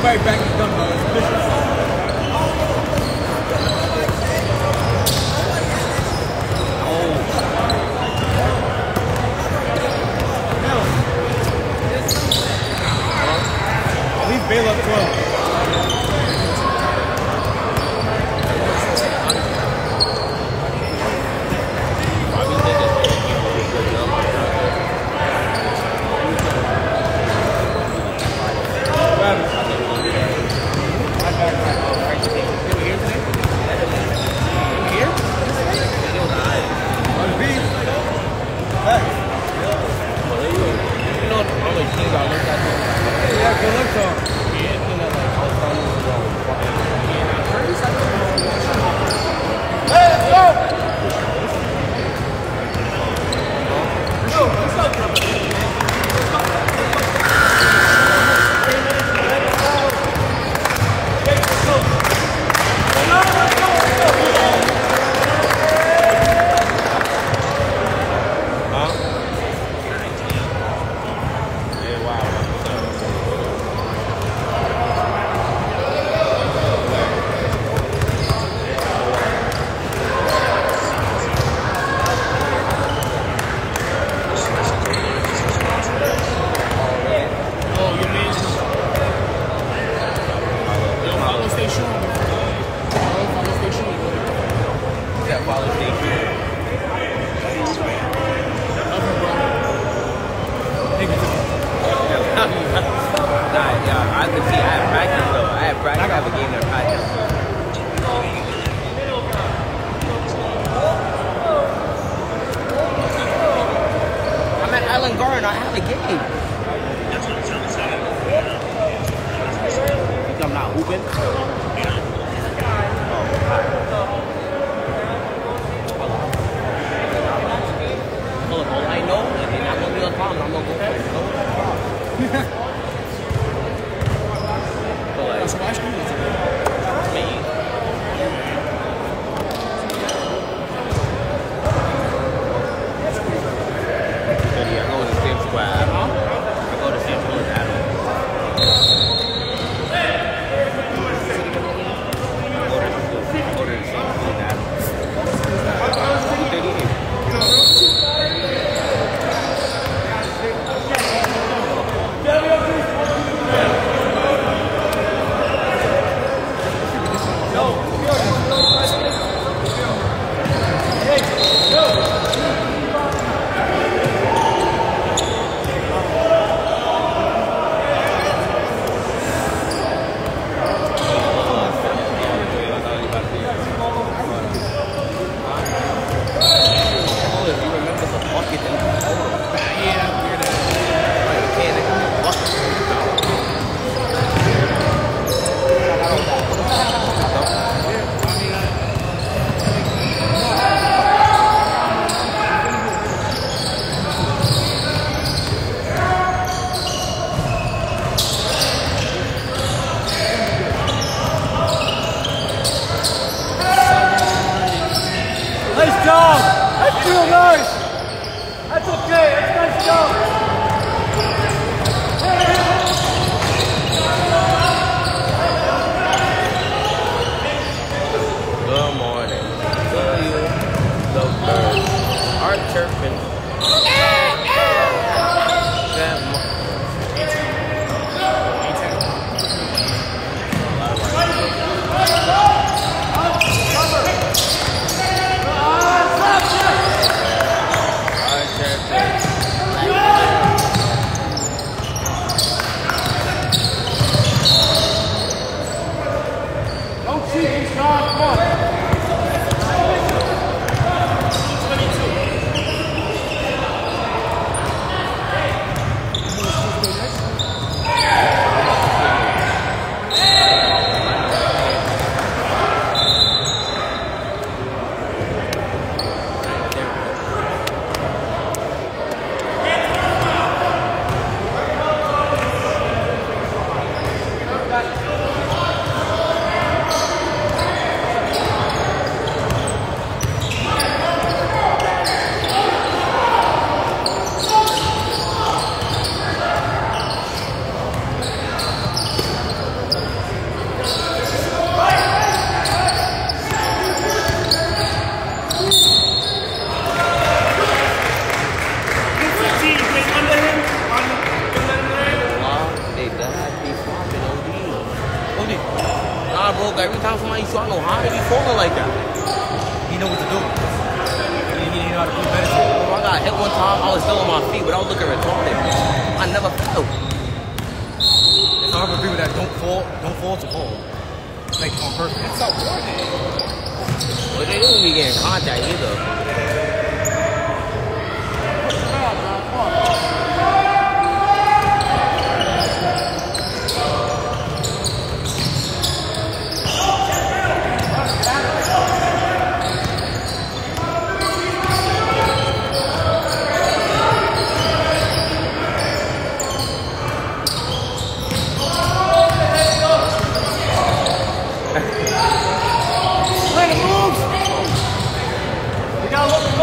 probably back his gun, bro. It's vicious. Bail up 12. Nah, bro. Every time somebody shoot, I know how they be falling like that. He know what to do. He know how to prevent it. Bro, I got hit one time. I was still on my feet, but I was looking retarded. I never fell. It's hard for people that don't fall to fall. Like on purpose. It's so boring. But they didn't be getting contact either. We got a look.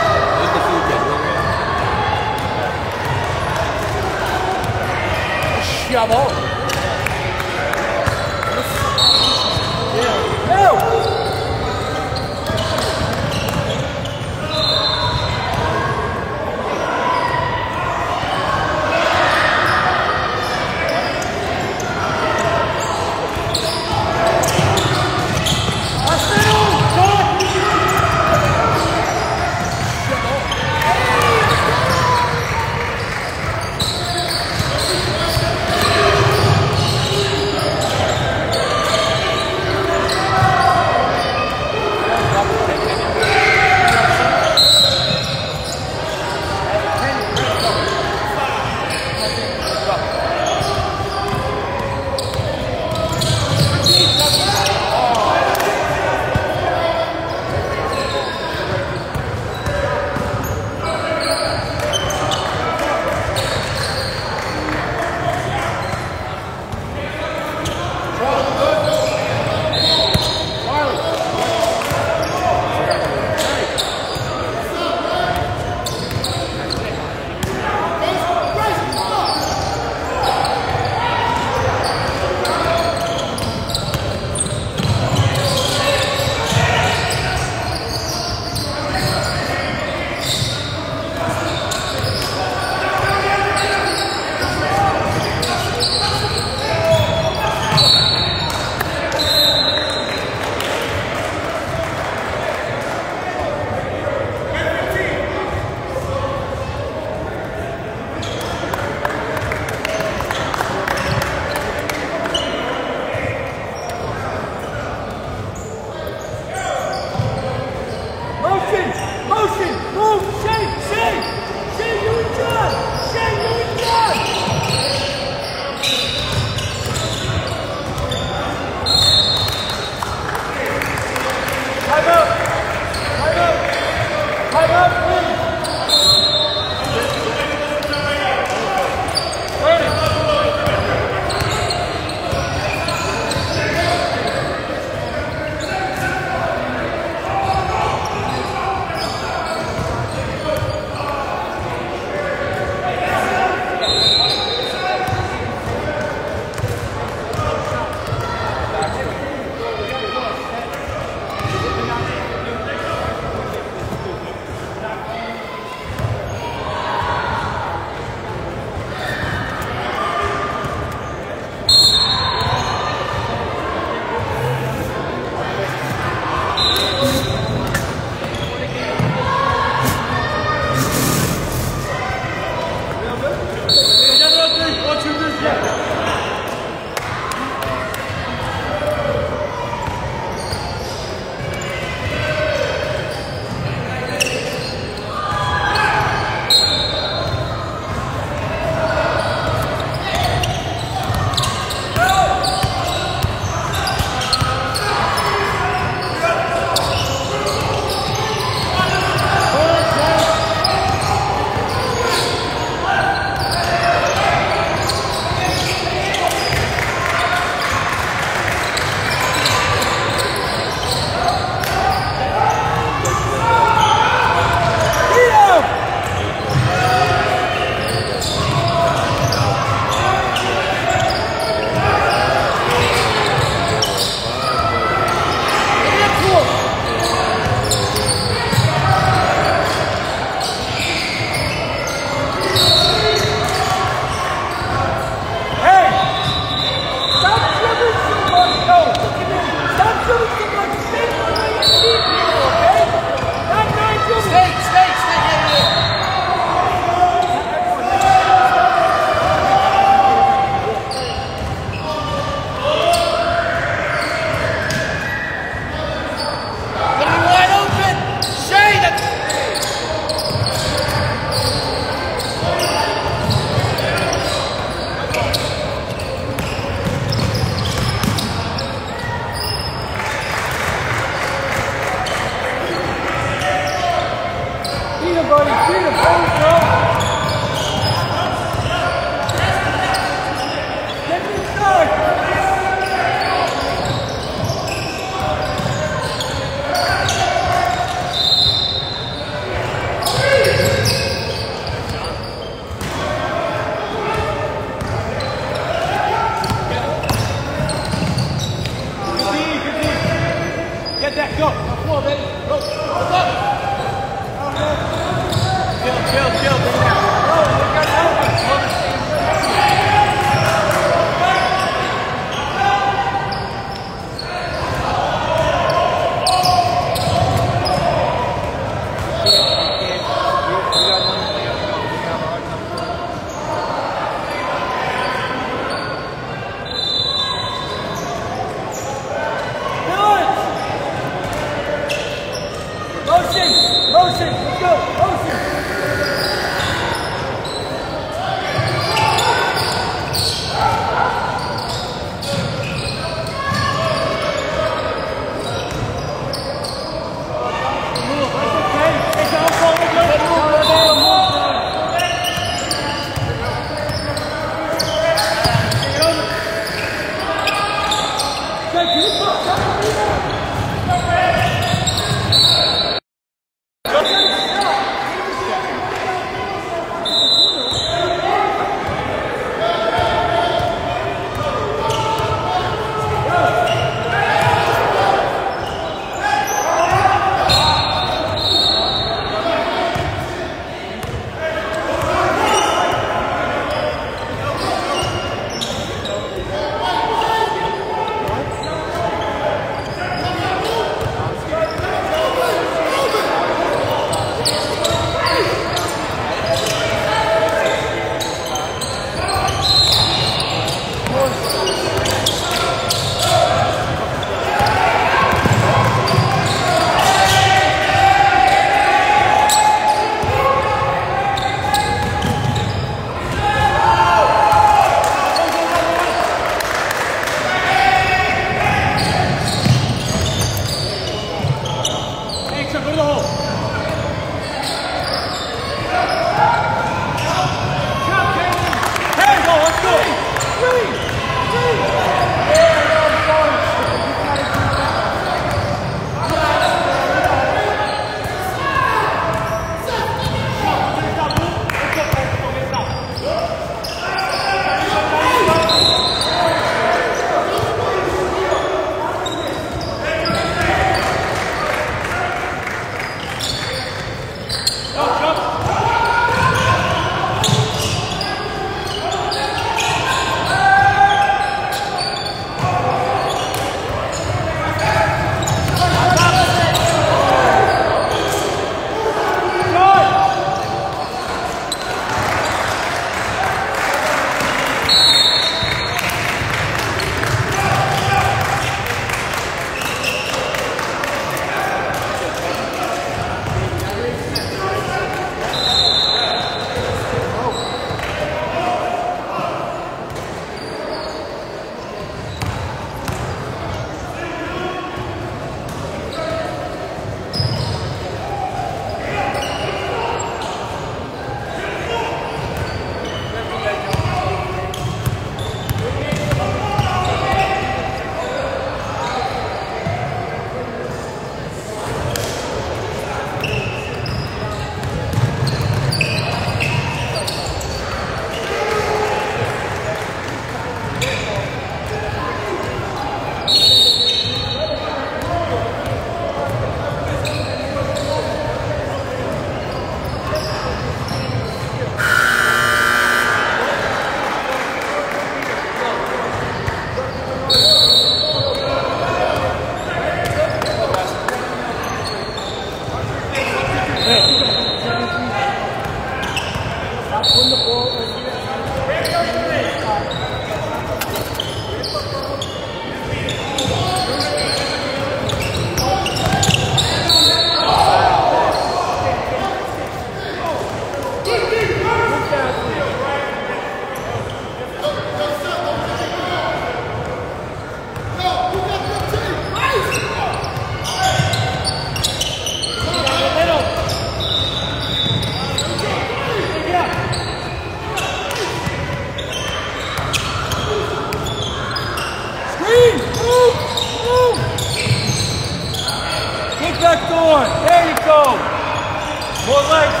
one. There you go. More legs.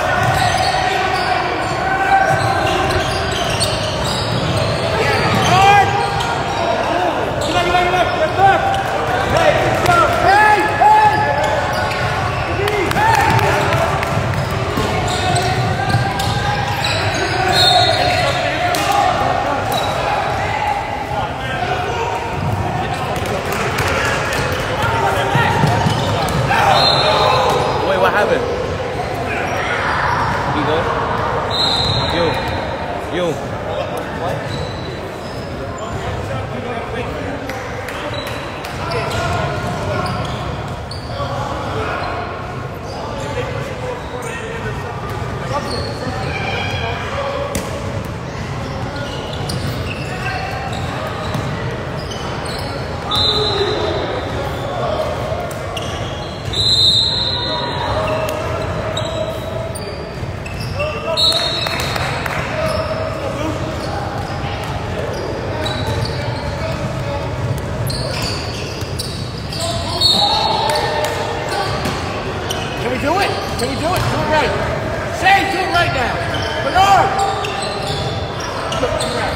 Hard. Get back. Get back. Hey, good job. Hey, hey. Wait, what happened? You go. You. Can we do it? Can we do it? Do it right. Say, do it right now. Bernard! Bernard!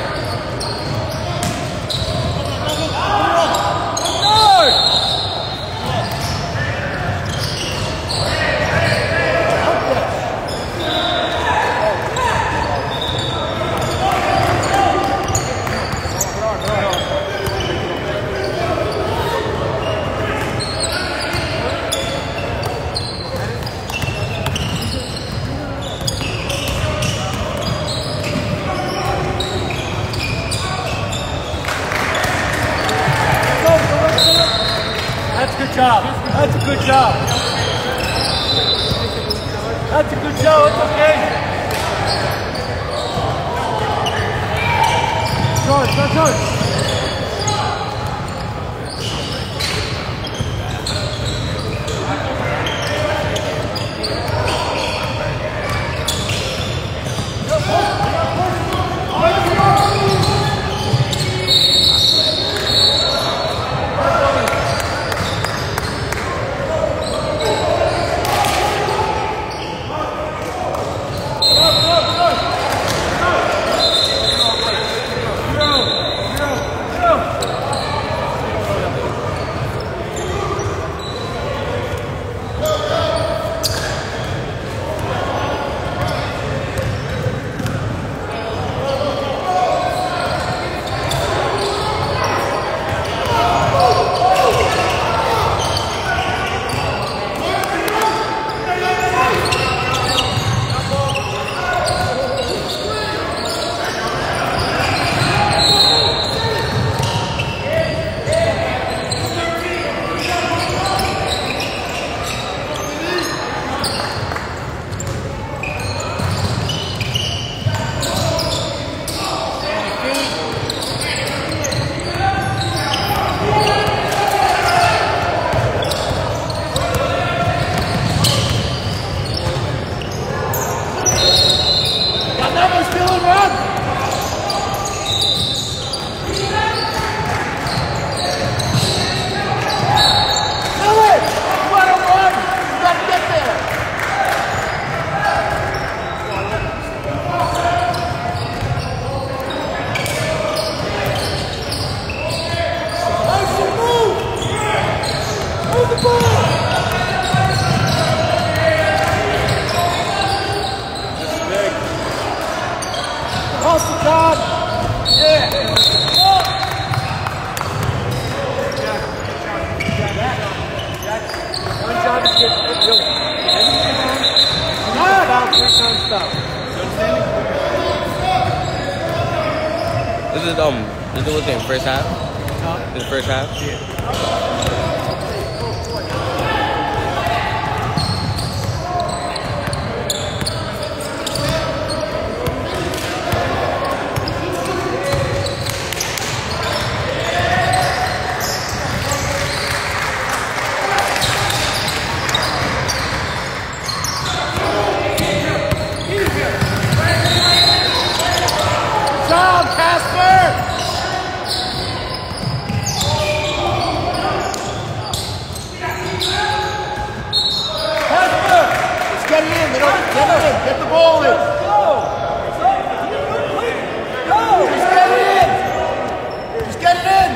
That's a good job. That's a good job. That's a good job. It's okay. Charge, charge. This was in first half? This first half? Yeah. Get the ball in. Just get it in. Just get it in.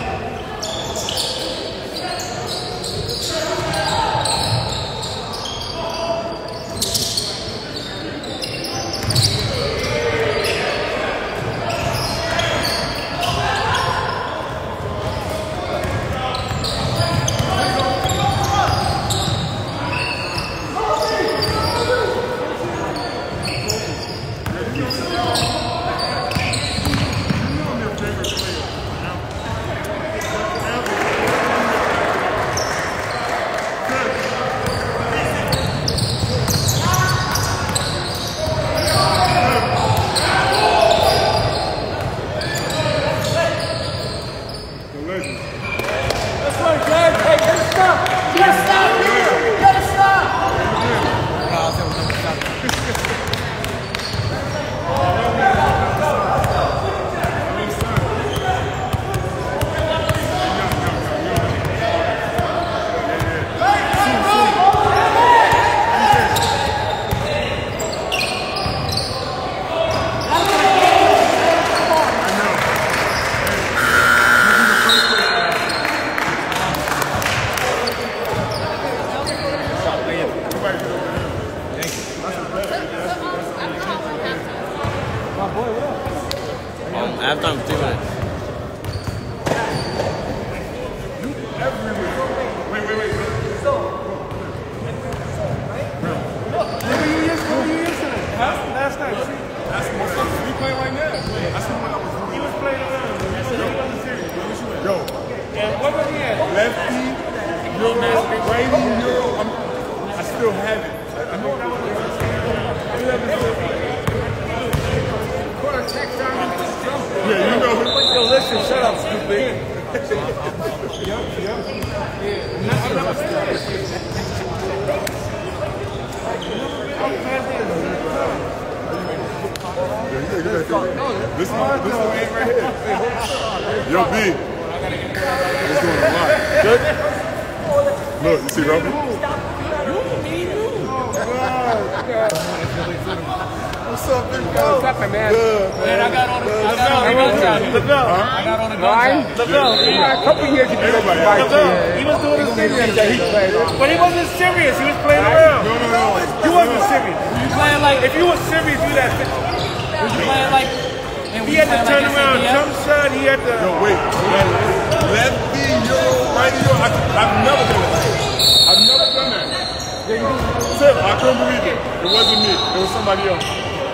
Halftime 2 minutes. Last night. He playing right now. He was playing around. He wasn't serious. Yo. And what was he at? Lefty, Euro, I still have it. I know that was yeah, you know. Yo, listen, shut up, stupid. This man right here. Yo, B. What's doing a lot? Good? Look, you see Robert? What's up, big guy? What's up, man? Good, man. I got on a a couple years ago, he was doing his thing that he played. But he wasn't serious. He was playing around. No. He wasn't serious. You playing like If you were serious, you'd have you playing like He had to turn around, jump shot. He had to. Yo, wait. Lefty, Euro, right Euro. I've never done that. I've never done that. Tip, I couldn't believe it. It wasn't me. It was somebody else.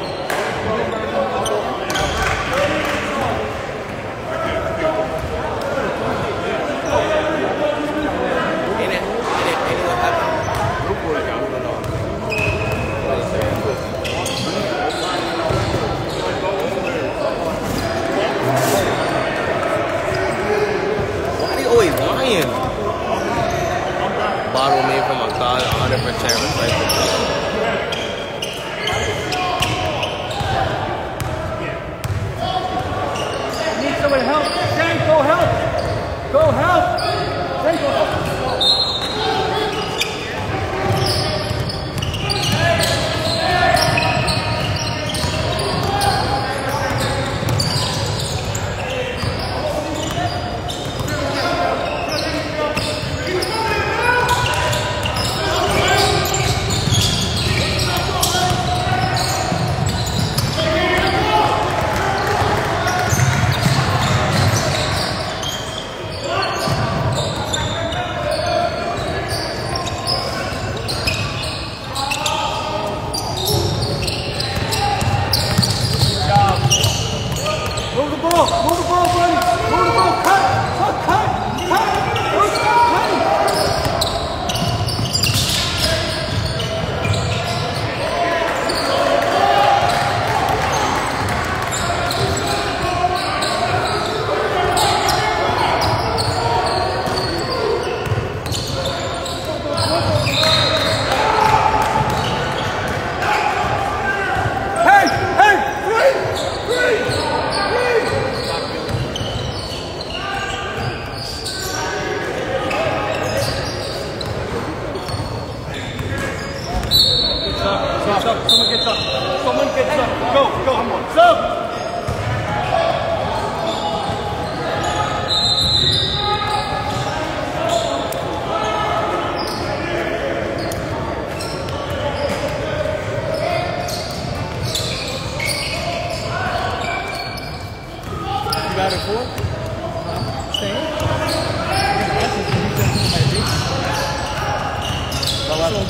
Bottle made from a god, 100% recycled. Need someone to help. Shane, go help. Go help. Shane, go help.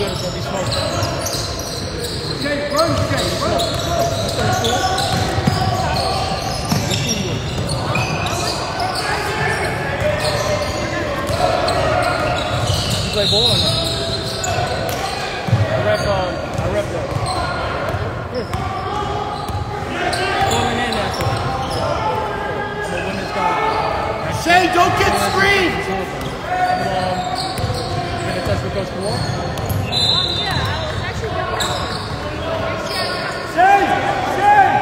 good, it's gonna be smoked. Jay, run, Jay, run. You play ball or not? I rep that. Falling in that one. I'm gonna win this guy. Shane, don't get screened. You gonna touch with Coach Kawhi? Shane, Shane.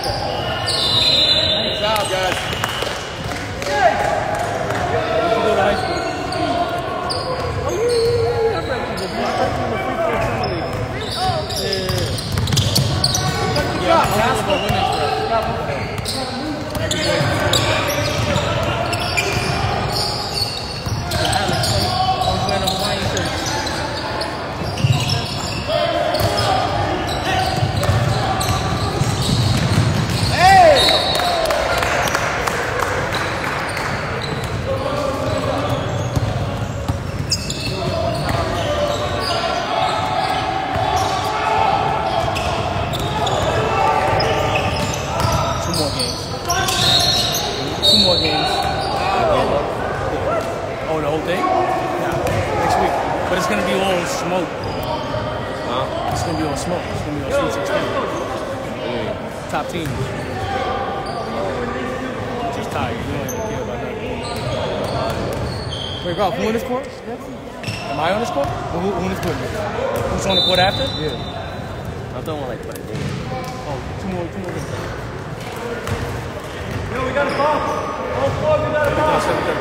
Good job, guys. Where'd you go to high school? Oh, yeah. I repped you before. I repped you in the free throw summer league. Yeah, I'm about women's rep. Every day. Alex, I was wearing a Hawaiian shirt. Two more games. Oh, the whole thing? Yeah. Next week. But it's going to be all smoke. Huh? It's going to be all smoke. It's going to be all Sweet 16. Top team. Just tired. You don't even care about that. Wait, Ralph, who on this court? Am I on this court? Or who on this court? Who's on the court after? Yeah. I'm throwing like 20 days. Oh, two more games. Yo, we got a ball. Oh, we got a ball.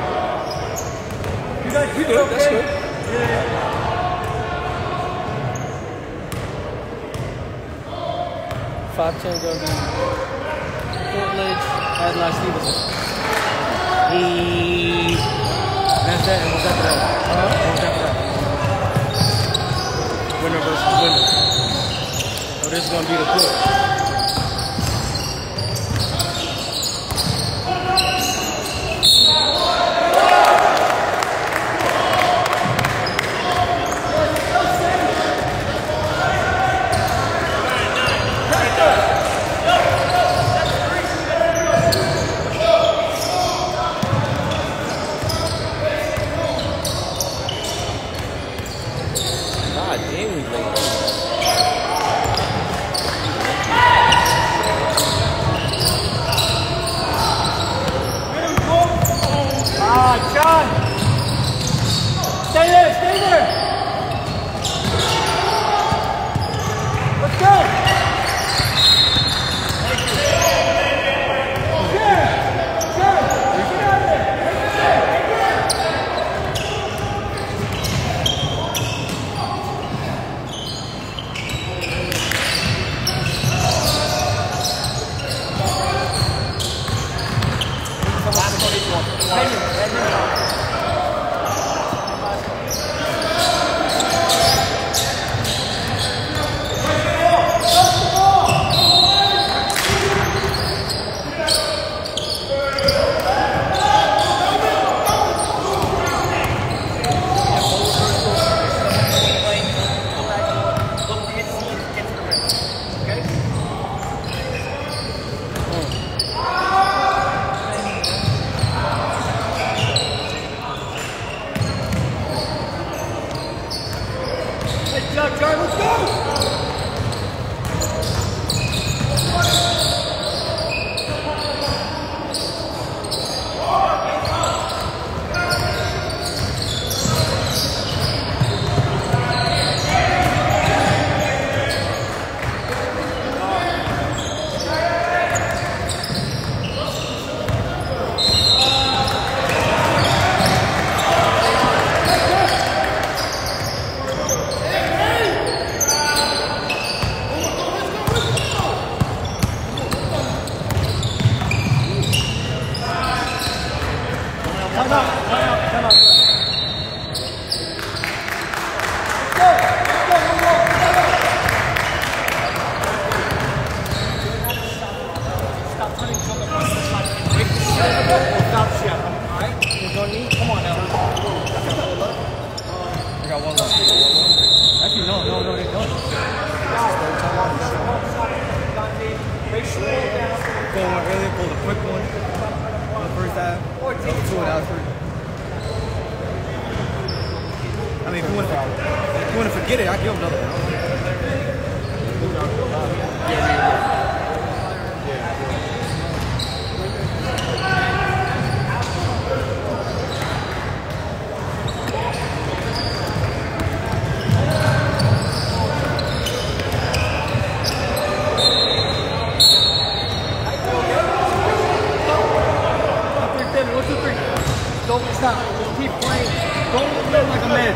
You guys We good. That's good. Yeah. 5'10" gonna be Portledge, Adlai Stevenson. That's that, and what's after that? What's after that? Winner versus winner. So this is gonna be the court. God damn, we late. John. Stay there, stay there. Let's go. Let's go! Actually, no. I mean, if you want to forget it, I give him another round. Don't stop. Keep playing. Don't play like a man.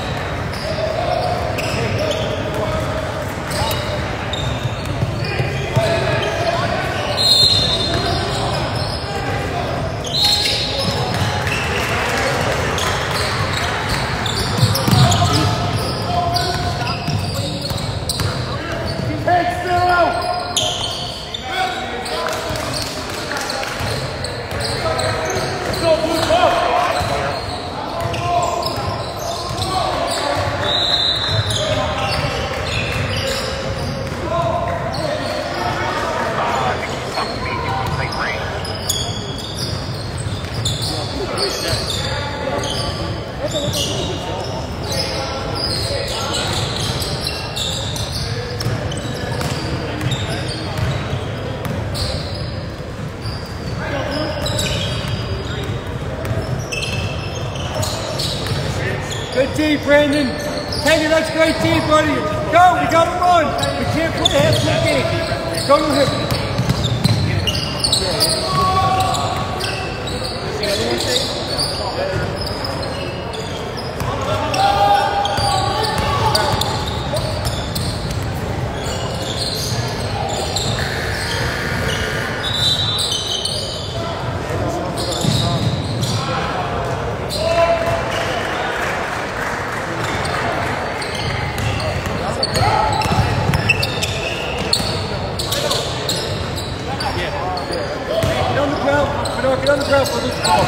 Good team, Brandon. Take it, that's a great team, buddy. Go, we gotta run. We can't play half the game. Go to him. Get on the ground for this ball.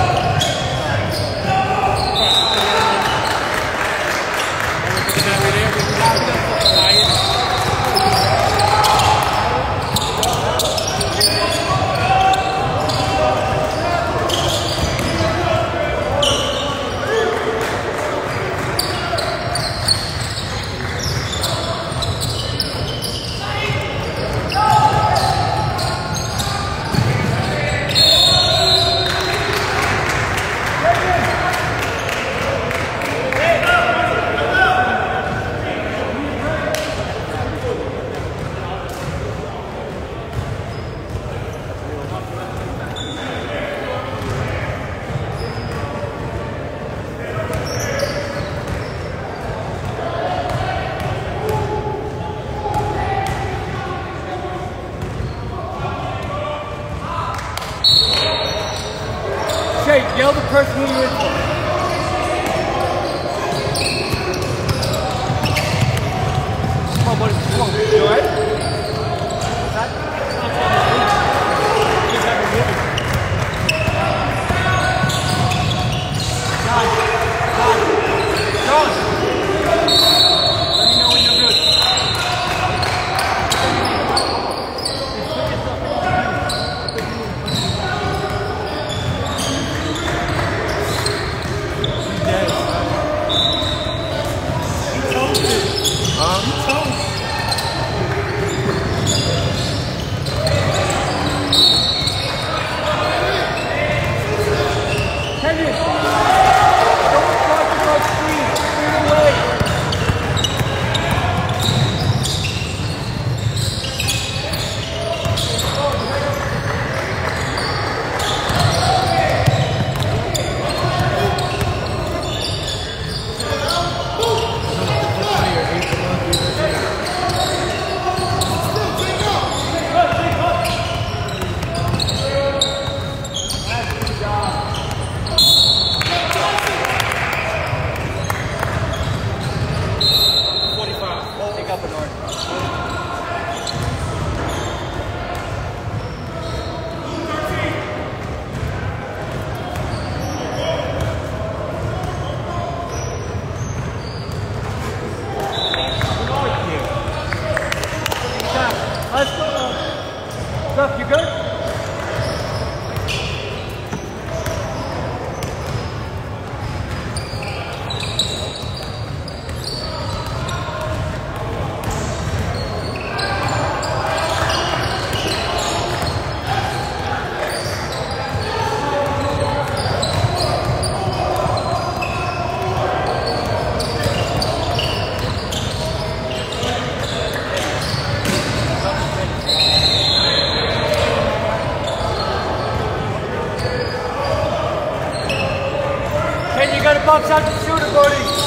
Shake, yell the person who you're in for. Come on, buddy. Come on. You alright? John. Let me know when you're good. Step outside the shooter, buddy.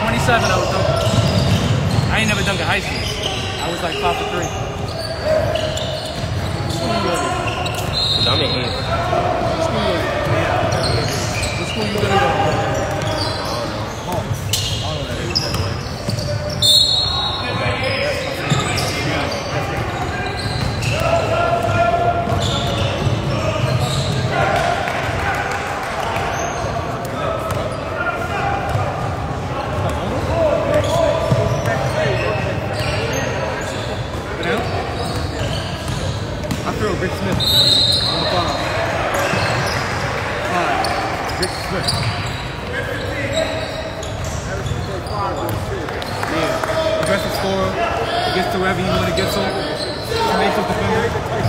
I ain't never dunk in high school. I was like 5 for 3. throw, Rick Smith. Number 5. 5. Rick Smith. Yeah. Aggressive scorer. He gets to wherever you want to get to. Tenacious defender.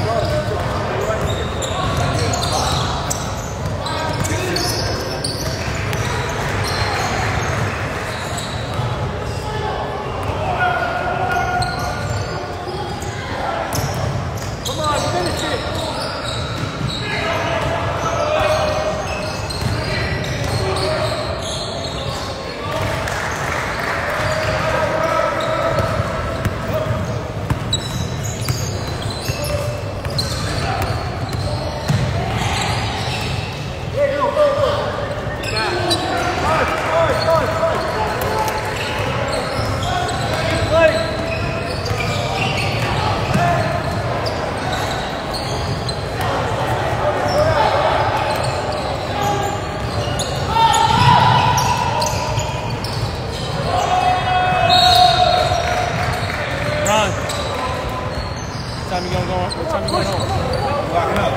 What time you going home? Locking up.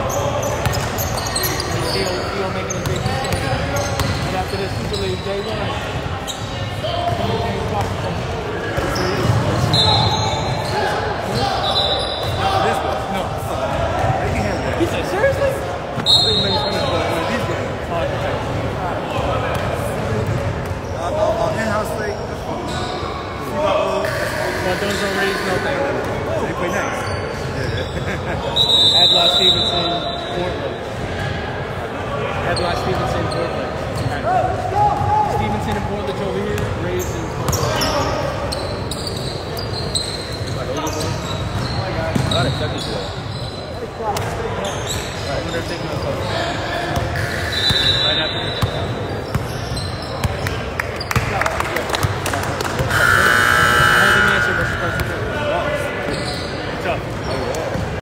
Still making a big weekend. And after this Super League, day 1. No. They can handle that. He said, seriously? They make fun of one of these games. In-house state. But those are raised, no thank you. They play nice. Adlai Stevenson, Portland. Adlai Stevenson, Portland. Stevenson and Portland over here, raised in Portland. A lot of Chucky's there. Right, when they're taking us over. Right after this.